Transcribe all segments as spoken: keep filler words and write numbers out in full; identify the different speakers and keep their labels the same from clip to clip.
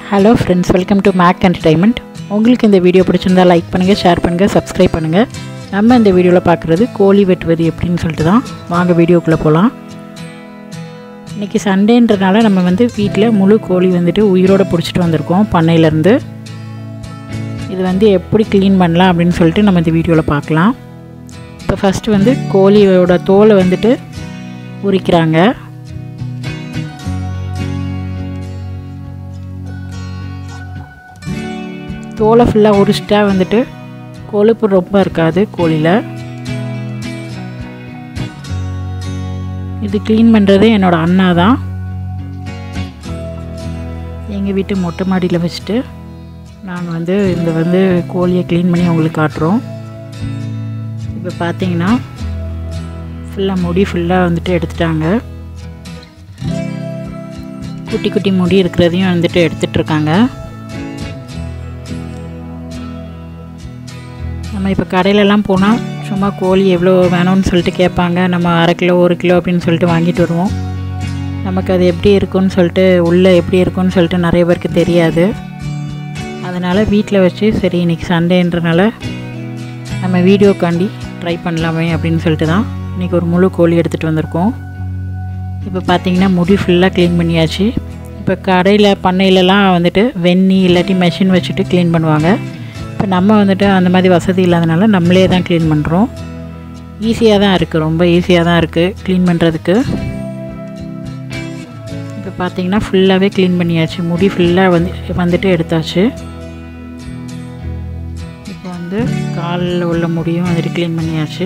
Speaker 1: Hello friends, welcome to Magg Entertainment. உங்களுக்கு இந்த video பிடிச்சிருந்தா லைக் பண்ணுங்க, ஷேர் பண்ணுங்க, சப்ஸ்கிரைப் பண்ணுங்க. நம்ம இந்த வீடியோல பார்க்குறது கோழி வெட்டுவது எப்படின்னு சொல்லிட்டு தான். வாங்க வீடியோக்குள்ள போலாம். இன்னைக்கு சண்டேன்றனால நம்ம வந்து வீட்ல முழு கோழி வந்துட்டு உயிரோட பிடிச்சிட்டு வந்திருக்கோம் பண்ணையில இருந்து. இது வந்து எப்படி க்ளீன் பண்ணலாம் அப்படினு சொல்லிட்டு நம்ம இந்த வீடியோல பார்க்கலாம். இப்போ ஃபர்ஸ்ட் வந்து கோழியோட தோலை வந்துட்டு உரிக்கறாங்க. தோலை ஃபுல்லாக உரிச்சிட்டா வந்துட்டு கொழுப்பு ரொம்ப இருக்காது கோழியில். இது க்ளீன் பண்ணுறது என்னோடய அண்ணா தான். எங்கள் வீட்டு மொட்டை மாடியில் வச்சுட்டு நாங்கள் வந்து இந்த வந்து கோழியை க்ளீன் பண்ணி உங்களுக்கு காட்டுறோம். இப்போ பார்த்தீங்கன்னா ஃபுல்லாக முடி ஃபுல்லாக வந்துட்டு எடுத்துட்டாங்க. குட்டி குட்டி முடி இருக்கிறதையும் வந்துட்டு எடுத்துகிட்ருக்காங்க. நம்ம இப்போ கடையிலலாம் போனால் சும்மா கோழி எவ்வளோ வேணும்னு சொல்லிட்டு கேட்பாங்க. நம்ம அரை கிலோ ஒரு கிலோ அப்படின்னு சொல்லிட்டு வாங்கிட்டு வருவோம். நமக்கு அது எப்படி இருக்குன்னு சொல்லிட்டு உள்ளே எப்படி இருக்குன்னு சொல்லிட்டு நிறைய பேருக்கு தெரியாது. அதனால் வீட்டில் வச்சு சரி இன்றைக்கி சண்டேன்றனால நம்ம வீடியோக்காண்டி ட்ரை பண்ணலாமே அப்படின்னு சொல்லிட்டு தான் இன்றைக்கி ஒரு முழு கோழி எடுத்துகிட்டு வந்திருக்கோம். இப்போ பார்த்திங்கன்னா முடி ஃபுல்லாக க்ளீன் பண்ணியாச்சு. இப்போ கடையில் பண்ணையிலலாம் வந்துட்டு வெந்நி இல்லாட்டி மெஷின் வச்சுட்டு க்ளீன் பண்ணுவாங்க. இப்போ நம்ம வந்துட்டு அந்த மாதிரி வசதி இல்லாதனால நம்மளே தான் க்ளீன் பண்ணுறோம். ஈஸியாக தான் இருக்குது, ரொம்ப ஈஸியாக தான் இருக்குது க்ளீன் பண்ணுறதுக்கு. இப்போ பார்த்திங்கன்னா ஃபுல்லாகவே க்ளீன் பண்ணியாச்சு. முடி ஃபுல்லாக வந்து வந்துட்டு எடுத்தாச்சு. இப்போ வந்து காலில் உள்ள முடியும் வந்துட்டு க்ளீன் பண்ணியாச்சு.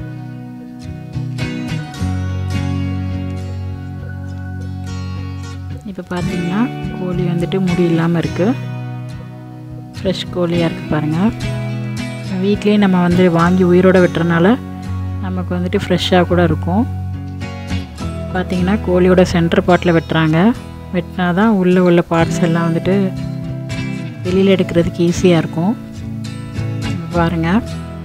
Speaker 1: இப்போ பார்த்திங்கன்னா கோழி வந்துட்டு முடி இல்லாமல் இருக்குது. ஃப்ரெஷ் கோழியாக இருக்குது பாருங்கள். வீட்லேயே நம்ம வந்து வாங்கி உயிரோடு வெட்டுறதுனால நமக்கு வந்துட்டு ஃப்ரெஷ்ஷாக கூட இருக்கும். பார்த்திங்கன்னா கோழியோட சென்டர் பார்ட்டில் வெட்டுறாங்க. வெட்டினா தான் உள்ளே உள்ள பார்ட்ஸ் எல்லாம் வந்துட்டு வெளியில் எடுக்கிறதுக்கு ஈஸியாக இருக்கும். பாருங்கள்,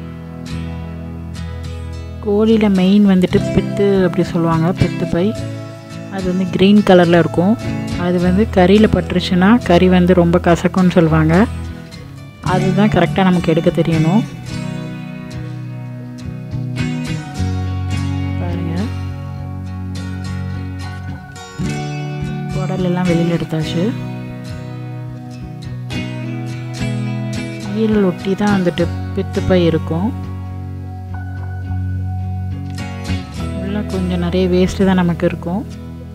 Speaker 1: கோழியில் மெயின் வந்துட்டு பித்து அப்படி சொல்லுவாங்க, பித்து பை. அது வந்து க்ரீன் கலரில் இருக்கும். அது வந்து கறியில் பட்டுருச்சுன்னா கறி வந்து ரொம்ப கசக்கும்னு சொல்லுவாங்க. அதுதான் கரெக்டாக நமக்கு எடுக்க தெரியணும். பாருங்கள், குடலெல்லாம் வெளியில் எடுத்தாச்சு. ஈரல் ஒட்டி தான் வந்துட்டு பித்துப்பை இருக்கும். உள்ள கொஞ்சம் நிறைய வேஸ்ட்டு தான் நமக்கு இருக்கும்.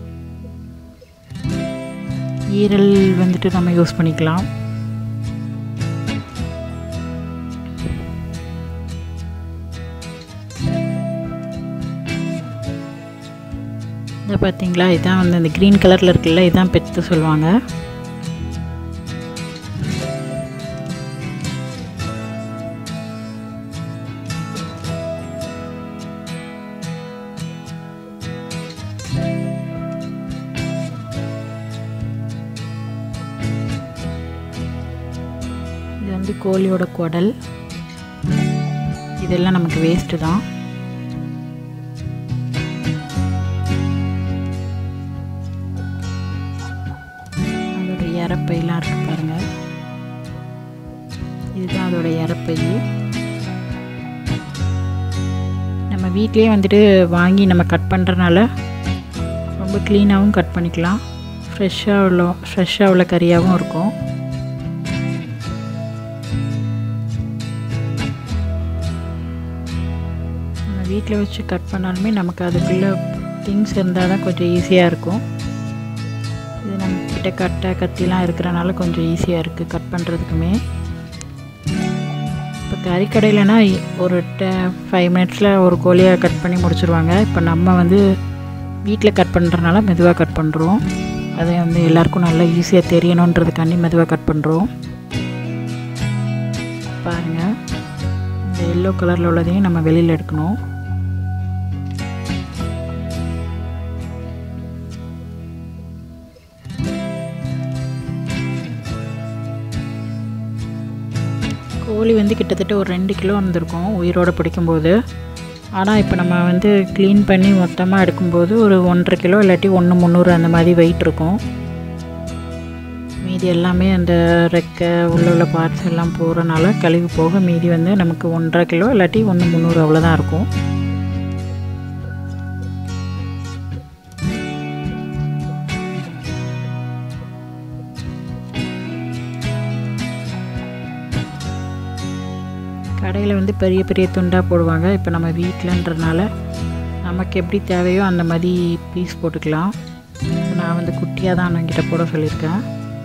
Speaker 1: ஈரல் வந்துட்டு நம்ம யூஸ் பண்ணிக்கலாம். இதை பார்த்தீங்களா, இதுதான் வந்து இந்த க்ரீன் கலரில் இருக்குல்ல, இதுதான் பெத்து சொல்லுவாங்க. இது வந்து கோழியோட குடல். இதெல்லாம் நமக்கு வேஸ்ட்டு தான். இறப்பையெல்லாம் இருக்குது பாருங்கள். இதுதான் அதோட இறப்பை. நம்ம வீட்டிலே வந்துட்டு வாங்கி நம்ம கட் பண்ணுறதுனால ரொம்ப க்ளீனாகவும் கட் பண்ணிக்கலாம். ஃப்ரெஷ்ஷாக உள்ள ஃப்ரெஷ்ஷாக உள்ள கறியாகவும் இருக்கும். நம்ம வீட்டில் வச்சு கட் பண்ணாலுமே நமக்கு அதுக்குள்ளே திங்ஸ் இருந்தால் தான் கொஞ்சம் ஈஸியாக இருக்கும். இது நம்ம கிட்ட கட்டை கத்திலாம் இருக்கிறனால கொஞ்சம் ஈஸியாக இருக்குது கட் பண்ணுறதுக்குமே. இப்போ கறிக்கடையிலனா ஒரு டெ ஃபைவ் மினிட்ஸில் ஒரு கோழியை கட் பண்ணி முடிச்சுருவாங்க. இப்போ நம்ம வந்து வீட்டில் கட் பண்ணுறதுனால மெதுவாக கட் பண்ணுறோம். அதை வந்து எல்லாேருக்கும் நல்லா ஈஸியாக தெரியணுன்றதுக்காண்டி மெதுவாக கட் பண்ணுறோம். பாருங்கள், இந்த எல்லோ கலரில் உள்ளதையும் நம்ம வெளியில் எடுக்கணும். கோழி வந்து கிட்டத்தட்ட ஒரு ரெண்டு கிலோ வந்திருக்கும் உயிரோடு பிடிக்கும்போது. ஆனால் இப்போ நம்ம வந்து க்ளீன் பண்ணி மொத்தமாக எடுக்கும்போது ஒரு ஒன்றரை கிலோ இல்லாட்டி ஒன்று முந்நூறு அந்த மாதிரி வெயிட் இருக்கும். மீதி எல்லாமே அந்த ரெக்கை உள்ள உள்ள பார்ட்ஸ் எல்லாம் போகிறனால கழிவு போக மீதி வந்து நமக்கு ஒன்றரை கிலோ இல்லாட்டி ஒன்று முந்நூறு அவ்வளோதான் இருக்கும். கடையில் வந்து பெரிய பெரிய துண்டாக போடுவாங்க. இப்போ நம்ம வீட்டிலன்றதுனால நமக்கு எப்படி தேவையோ அந்த மாதிரி பீஸ் போட்டுக்கலாம். நான் வந்து குட்டியாக தான் அண்ணன்கிட்ட போட சொல்லியிருக்கேன்.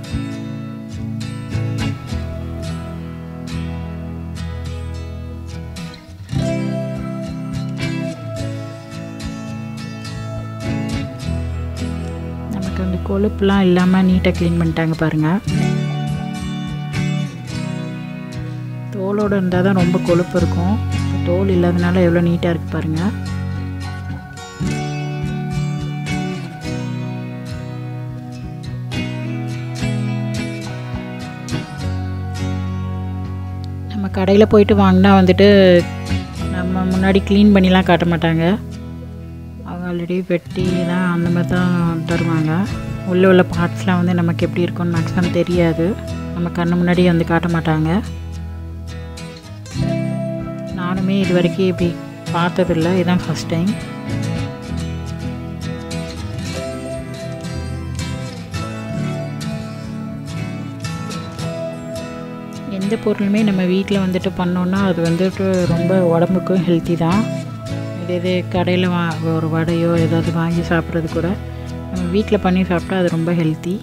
Speaker 1: நமக்கு வந்து கொழுப்புலாம் இல்லாமல் நீட்டாக க்ளீன் பண்ணிட்டாங்க பாருங்கள். தோலோடு இருந்தால் தான் ரொம்ப கொழுப்பு இருக்கும். இப்போ தோல் இல்லாதனால எவ்வளோ நீட்டாக இருக்குது பாருங்கள். நம்ம கடையில் போயிட்டு வாங்கினா வந்துட்டு நம்ம முன்னாடி க்ளீன் பண்ணிலாம் காட்ட மாட்டாங்க. அவங்க ஆல்ரெடி வெட்டி தான் அந்த மாதிரி தான் தருவாங்க. உள்ளே உள்ள பார்ட்ஸ்லாம் வந்து நமக்கு எப்படி இருக்குன்னு மேக்ஸிமம் தெரியாது. நம்ம கண்ணு முன்னாடி வந்து காட்ட மாட்டாங்க. நானுமே இது வரைக்கும் இப்படி பார்த்ததில்லை, இதுதான் ஃபஸ்ட் டைம். எந்த பொருளுமே நம்ம வீட்டில் வந்துட்டு பண்ணோன்னா அது வந்துட்டு ரொம்ப உடம்புக்கும் ஹெல்த்தி தான். இதே இது கடையில் வா ஒரு வடையோ ஏதாவது வாங்கி சாப்பிட்றது கூட நம்ம வீட்டில் பண்ணி சாப்பிட்டா அது ரொம்ப ஹெல்த்தி.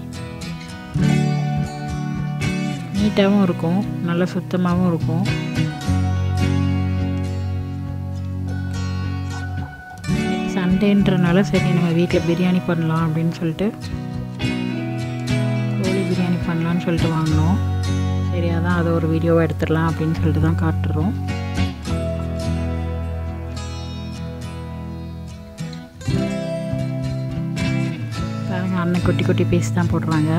Speaker 1: நீட்டாகவும் இருக்கும், நல்லா சுத்தமாகவும் இருக்கும். சண்டேன்றனால சரி நம்ம வீட்டில் பிரியாணி பண்ணலாம் அப்படின்னு சொல்லிட்டு கோழி பிரியாணி பண்ணலான்னு சொல்லிட்டு வாங்கினோம். சரி அதான் அதை ஒரு வீடியோவை எடுத்துடலாம் அப்படின்னு சொல்லிட்டு தான் காட்டுறோம். பாருங்க, அண்ணன் குட்டி குட்டி பீஸ் தான் போடுறாங்க.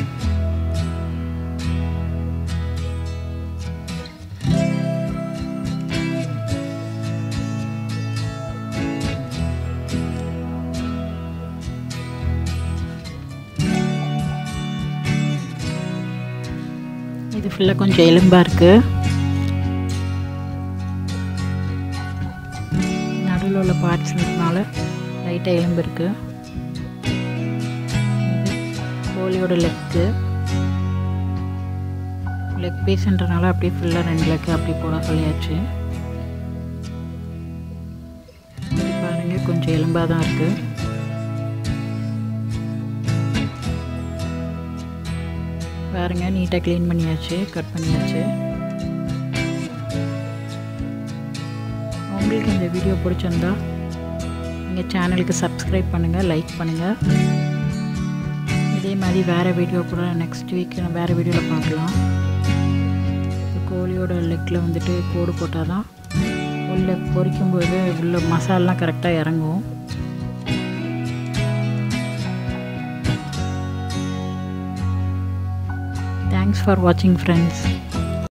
Speaker 1: இது ஃபுல்லாக கொஞ்சம் எலும்பாக இருக்குது. நடுவில் உள்ள பார்ட்ஸ்னால லைட்டாக எலும்பு இருக்குது. கோழியோட லெக்கு லெக் பீஸ்ன்றனால அப்படியே ஃபுல்லாக ரெண்டு லெக்கு அப்படி போட சொல்லியாச்சு. பாருங்கள், கொஞ்சம் எலும்பாக தான் இருக்குது. பாருங்க, நீட்டாக க்ளீன் பண்ணியாச்சு, கட் பண்ணியாச்சு. உங்களுக்கு இந்த வீடியோ பிடிச்சிருந்தா எங்கள் சேனலுக்கு சப்ஸ்கிரைப் பண்ணுங்கள், லைக் பண்ணுங்கள். இதே மாதிரி வேறு வீடியோ கூட நெக்ஸ்ட் வீக் நான் வேறு வீடியோவில் பார்க்கலாம். கோழியோட லெக்கில் வந்துட்டு கோடு போட்டால் தான் உள்ளே பொரிக்கும்போது உள்ள மசாலாலாம் கரெக்டாக இறங்கும். Thanks for watching, friends.